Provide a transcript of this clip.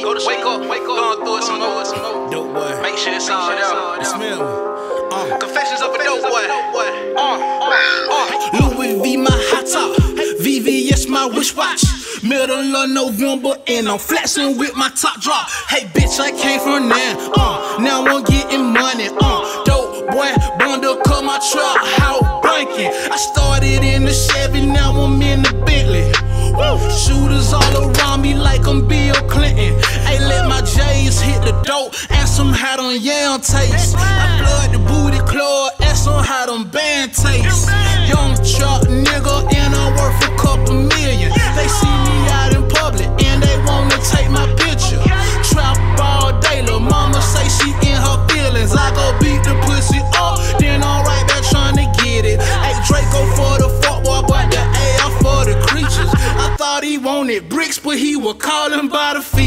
go to sleep, wake up, going through it some more. Dope boy. Make sure it's all there. Smell. Confessions of a dope boy. Louis V, my hot top. VVS, my wish watch. Middle of November, and I'm flexing with my top drop. Hey, bitch, I came from there. Now I'm getting money. Dope boy, bundle cut my truck out blanking. I started in the Chevy, now I'm in the Bentley. Shooters all around me like I'm Bill Clinton. Hey, let my J's hit the dope, ask them how them yam taste. I flood the booty club, ask them how them band taste. Young truck nigga, and I'm worth a couple million. They see me out in public, and they wanna take my picture. Trap all day, lil' mama say she in her feelings. I go beat the pussy up, then I'm right back trying to get it. Hey, Draco for the fuck boy, but the AR for the creatures. I thought he wanted bricks, but he was calling by the